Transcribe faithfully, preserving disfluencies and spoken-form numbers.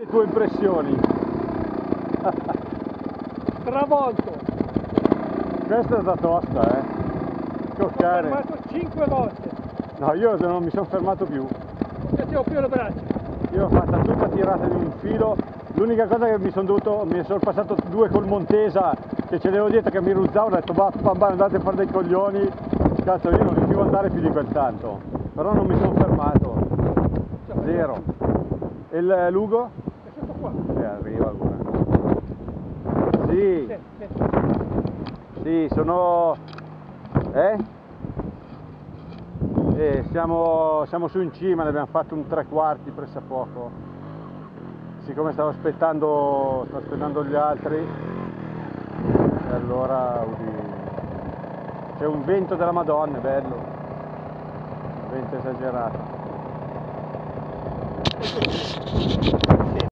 tue impressioni? Travolto. Questa è stata tosta, eh. Ho Toccare. fermato cinque volte. No, io non mi sono fermato più. Non piacevo più le braccia. Io ho fatto tutta tirata di un filo. L'unica cosa che mi sono dovuto, mi sono passato due col Montesa che ce l'avevo dietro che mi ruzzavo, ho detto bah, bah, bah, andate a fare dei coglioni. Cazzo, io non riuscivo ad andare più di quel tanto. Però non mi sono fermato. Zero. E il Lugo? È sotto qua. Eh, arriva allora. Sì. Sì, sì. Sì, sono... Eh? Eh, siamo, siamo su in cima, ne abbiamo fatto un tre quarti presso a poco. Siccome stavo aspettando, stavo aspettando gli altri, e allora udì. C'è un vento della Madonna, è bello. Un vento esagerato.